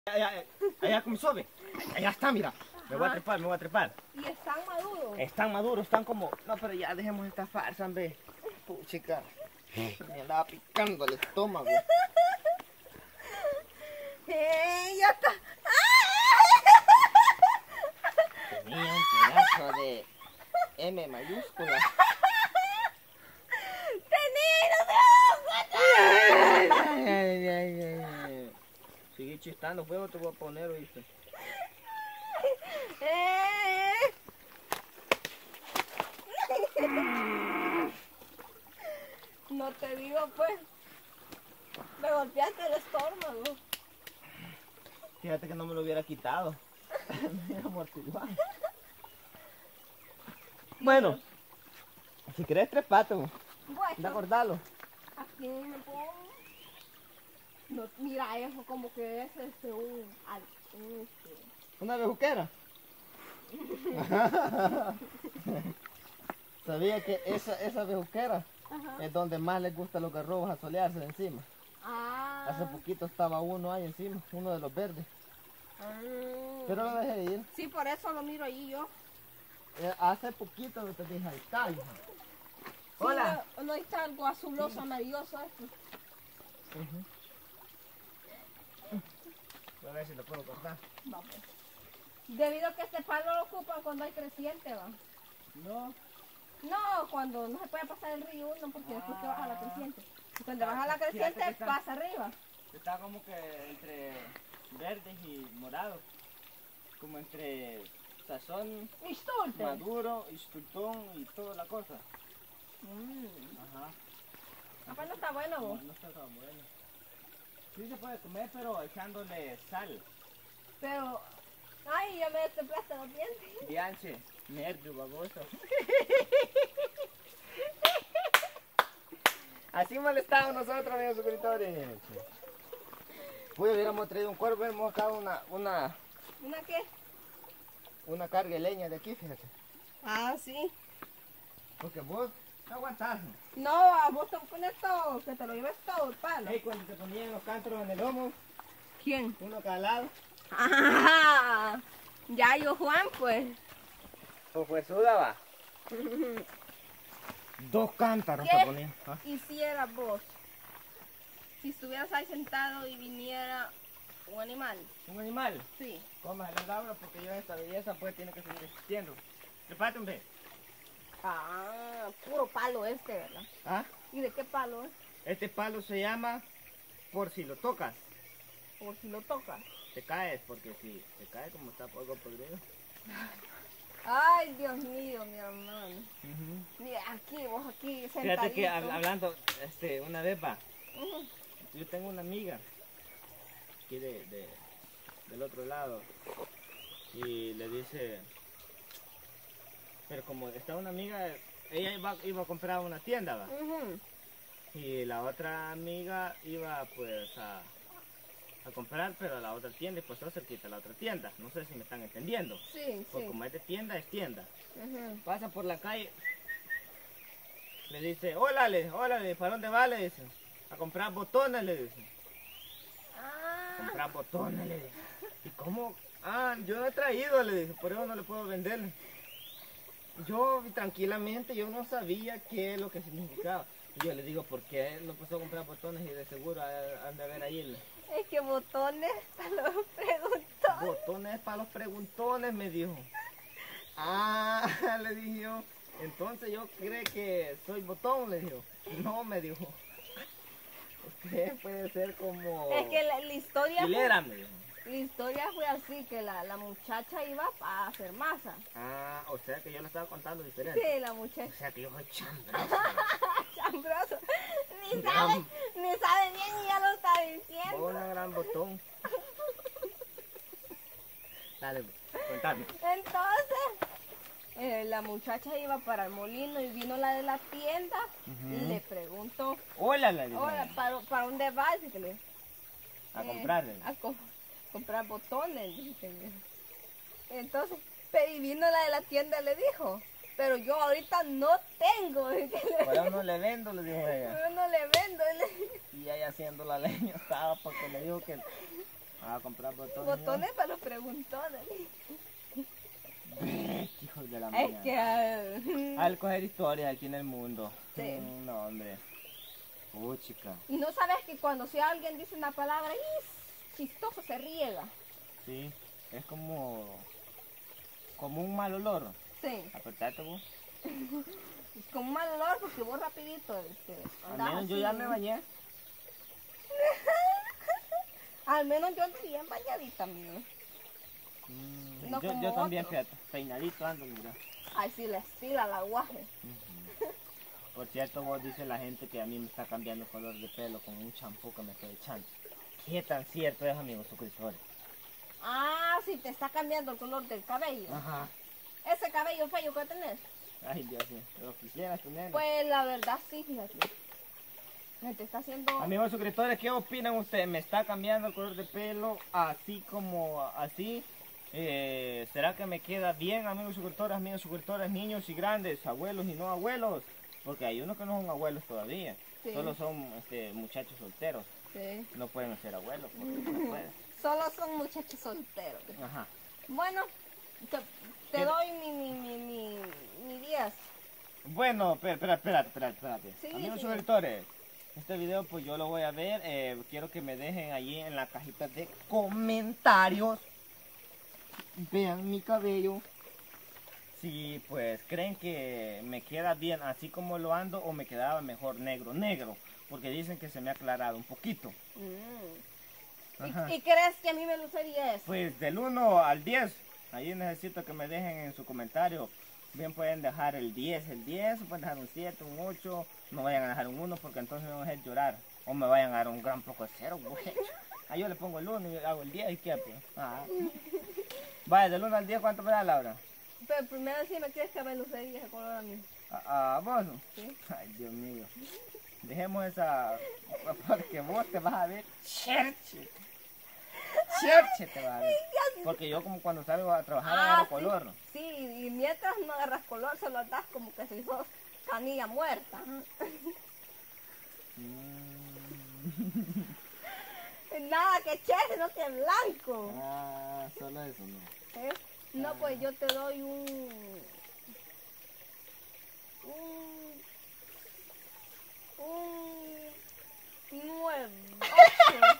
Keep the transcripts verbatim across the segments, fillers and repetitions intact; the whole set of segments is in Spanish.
Allá, allá con mi sobe. Allá está, mira. Me voy a trepar, me voy a trepar. ¿Y están maduros? Están maduros, están como... No, pero ya dejemos esta farsa, hombre. Puchica. Me andaba picando el estómago. ¡Eh, ya está! Tenía un pedazo de M mayúscula. Ay, ay, ay, ay, ay. Sigue chistando, fuego te voy a poner, ¿oíste? ¡Eh! No te digo, pues. Me golpeaste el estómago. Fíjate que no me lo hubiera quitado. Me hubiera amortiguado. Bueno, si querés tres patos, Bueno, anda a cortarlo. aquí me pongo. No, mira, eso como que es este, un... al- un, este, ¿Una bejuquera? Sabía que esa, esa bejuquera Ajá. es donde más les gusta a los garrobos asolearse de encima. Ah. Hace poquito estaba uno ahí encima, uno de los verdes. Ah. Pero lo dejé ir. Sí, por eso lo miro ahí yo. Eh, hace poquito te dije, ahí está, hija. Hola. Sí, no, no está algo azuloso, amarilloso esto. Uh-huh. A ver si lo puedo cortar. Vamos. Debido a que este palo lo ocupan cuando hay creciente, va. No. No, cuando no se puede pasar el río uno porque después que baja la creciente. Y cuando baja la Fíjate creciente que está- pasa arriba. Está como que entre verdes y morados. Como entre sazón Mistulte. maduro, instructón y toda la cosa. Mm. Ajá. Capaz no está bueno No, vos. no está tan bueno. Sí se puede comer, pero echándole sal. Pero, ay, ya me destemplaste los dientes. Bianche, nervio, baboso. Así molestamos nosotros, amigos suscriptores. Pues hubiéramos traído un cuervo, hubiéramos sacado una, una, ¿Una qué? una carga de leña de aquí, fíjate. Ah, sí. Porque vos no aguantás. No, a vos te pones todo, que te lo lleves todo el palo. Hey, cuando te ponían los cántaros en el lomo, ¿Quién? uno a cada lado. Ah, ya yo Juan, pues. O fue suda, va. Dos cántaros ¿Qué te ponían. ¿Ah? hiciera vos si estuvieras ahí sentado y viniera un animal? Un animal. Sí. Comas el agua porque yo esta belleza pues tiene que seguir existiendo. Prepárate un vez. Ah, puro palo este, ¿verdad? ¿Ah? ¿Y de qué palo es? Este palo se llama por si lo tocas. Por si lo tocas. Te caes, porque si te cae como está algo podrido. Ay, Dios mío, mi hermano. Uh-huh. Mira, aquí, vos aquí sentadito. Fíjate que hab- hablando, este, una vez va, Ujú. yo tengo una amiga aquí de, de- del otro lado y le dice, pero como está una amiga, ella iba, iba a comprar una tienda, va, Ujú. y la otra amiga iba pues a, a comprar, pero a la otra tienda y pues todo cerquita a la otra tienda, no sé si me están entendiendo, Sí, pues sí. como es de tienda, es tienda. Ujú. Pasa por la calle, le dice, hola, le, hola, le, ¿para dónde va? Le dice, a comprar botones, le dice, a Ah, comprar botones, le dice. ¿Y cómo? Ah, yo no he traído, le dice, por eso no le puedo vender. Yo tranquilamente, yo no sabía qué es lo que significaba. Y yo le digo, ¿por qué no pasó a comprar botones y de seguro ha- han de haber ahí el es que botones para los preguntó. botones para los preguntones? Me dijo. Ah, le dije yo. Entonces yo creo que soy botón, le dijo. No, me dijo. Usted puede ser como... Es que la, la historia hilera, me dijo. fue, la historia fue así, que la, la muchacha iba a hacer masa. Ah, o sea que yo le estaba contando diferente. Sí, la O muchacha. sea que yo soy chambroso. Chambroso. Ni Gran- sabe, ni sabe bien y ya lo está diciendo. Una gran botón. Dale, contame. Entonces, eh, la muchacha iba para el molino y vino la de la tienda y Ujú. le preguntó, Hola, la dijo. hola, ¿para, para dónde vas? Dice que le- A eh, comprarle. a co- comprar botones. Dice que- Entonces, pero y vino la de la tienda y le dijo, pero yo ahorita no tengo. Dice que le- Por eso no le vendo, le dijo ella. yo no le vendo. Le- Y ella haciendo la leña estaba porque le dijo que A comprar botones. Botones para los preguntones. Hijos de la Es mañana. que... ah, Al coger historias aquí en el mundo. Sí. Mm, no, hombre. Uy, chica. Y no sabes que cuando si alguien dice una palabra y chistoso se riega. Sí. Es como... Como un mal olor. Sí. Apretate vos. Es como un mal olor porque vos rapidito este, Al andás menos yo así. ya me bañé. Al menos yo ando bien bañadita, amigo. Mm, No yo, como yo también, otros. fíjate. Peinadito ando, mira. Ay, sí, la estila, la guaje. Ujú. Por cierto, vos dice la gente que a mí me está cambiando el color de pelo con un champú que me estoy echando. ¿Qué tan cierto es, amigos suscriptores? Ah, sí, te está cambiando el color del cabello. Ajá. Ese cabello feo que tenés. Ay, Dios mío. Lo quisiera tener. Pues la verdad sí, fíjate. Me te está haciendo... Amigos suscriptores, ¿qué opinan ustedes? ¿Me está cambiando el color de pelo así como así? Eh, ¿Será que me queda bien, amigos suscriptores, amigos suscriptores, niños y grandes, abuelos y no abuelos? Porque hay unos que no son abuelos todavía. Sí. Solo son este, muchachos solteros. Sí. No pueden ser abuelos porque no pueden. Solo son muchachos solteros. Ajá. Bueno, te, te ¿Qué? doy mi, mi, mi, mi, mi diez. Bueno, espera, espera, espérate, espérate, espérate. Sí, Amigos sí. suscriptores, este video pues yo lo voy a ver. eh, quiero que me dejen allí en la cajita de comentarios. Vean mi cabello. Si pues creen que me queda bien así como lo ando o me quedaba mejor negro, negro. Porque dicen que se me ha aclarado un poquito. Mm. Ajá. ¿Y, ¿Y crees que a mí me lucería eso? Pues del uno al diez, ahí necesito que me dejen en su comentario. Bien pueden dejar el diez, el diez, pueden dejar un siete, un ocho, no vayan a dejar un uno porque entonces me van a hacer llorar. O me vayan a dar un gran poco de cero, güey. Ah, yo le pongo el uno y hago el diez y qué, pues. Ah. Vaya, del uno al diez, ¿cuánto me da, Laura? Pero primero sí me quieres que me lucería ese color a mí. ¿A, a vos? ¿Sí? Ay, Dios mío. Dejemos esa... porque vos te vas a ver cherche. Cherche te vas a ver. Porque yo como cuando salgo a trabajar Ah, agarro sí. color. Sí, y mientras no agarras color, se lo das como que si sos canilla muerta. Mm. Nada que cherry, no que blanco. Ah, solo eso, no. ¿Eh? No, pues yo te doy un... Un... Un... Nueve. Ocho.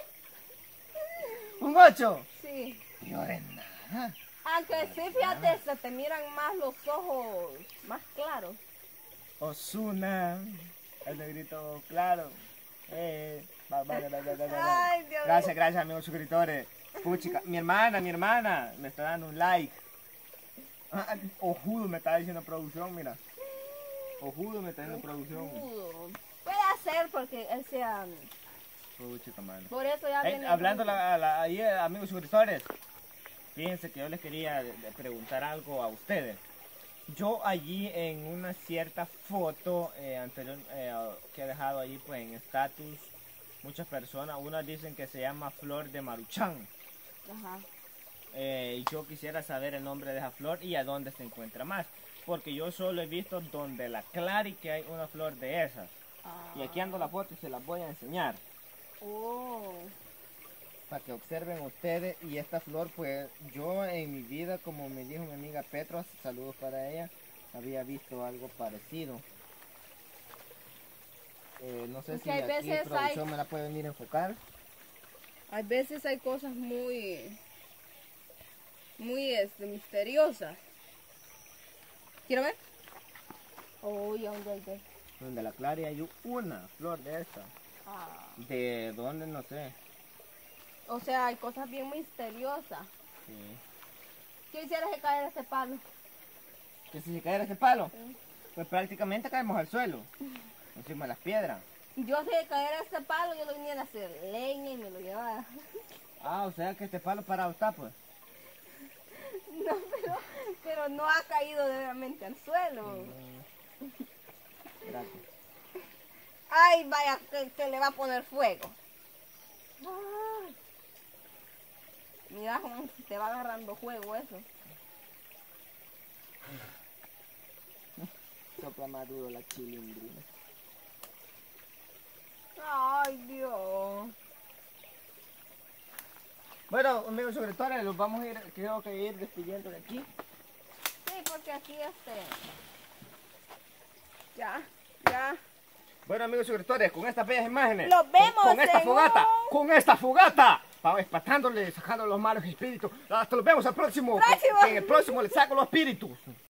¿Un ocho? Sí. Peor en nada. Aunque sí, fíjate, se te miran más los ojos más claros. Osuna. El negrito claro. Eh, va, va, va, va, va, va, va. Ay, Dios Gracias, mío. gracias, amigos suscriptores. Puchica, mi hermana, mi hermana, me está dando un like. Ah, Ojudo me está diciendo producción, mira. Ojudo me está diciendo producción. Udo. Puede ser porque él sea... Puchica, mano. Por eso ya Eh, viene... hablando la, la- ahí, eh, amigos suscriptores, fíjense que yo les quería de- de preguntar algo a ustedes. Yo allí en una cierta foto eh, anterior eh, que he dejado allí pues en status, muchas personas, unas dicen que se llama flor de maruchan. Ajá. Eh, y yo quisiera saber el nombre de esa flor y a dónde se encuentra más. Porque yo solo he visto donde la Clary que hay una flor de esas. Ah. Y aquí ando la foto y se las voy a enseñar. Oh. Para que observen ustedes. Y esta flor pues yo en mi vida, como me dijo mi amiga Petro, saludos para ella, había visto algo parecido. Eh, no sé Es si que hay aquí veces producción hay- me la puede venir a enfocar. A veces hay cosas muy... Muy este, misteriosas. ¿Quiero ver? Oh, ya, ya, ya. Donde la Clary hay una flor de esta. Ah. ¿De dónde? No sé. O sea, hay cosas bien misteriosas. Sí. ¿Qué hicieras que caer este palo? Que si se cayera este palo, Sí. pues prácticamente caemos al suelo, encima de las piedras. Yo si de caer este palo, yo lo viniera a hacer leña y me lo llevaba. Ah, o sea que este palo parado está, pues. No, pero, pero no ha caído realmente al suelo. Gracias. Ay, vaya, que, que le va a poner fuego. Ay. Mira cómo te va agarrando fuego eso. Sopla más duro la chilindrina. Ay, Dios. Bueno, amigos suscriptores, los vamos a ir, creo que ir despidiendo de aquí. Sí, porque aquí este... Ya, ya. Bueno, amigos suscriptores, con estas bellas imágenes, Los vemos con, con esta en fogata, un- con esta fogata, vamos espantándole, sacando los malos espíritus. Hasta los vemos al próximo. Próximo. que En el próximo les saco los espíritus.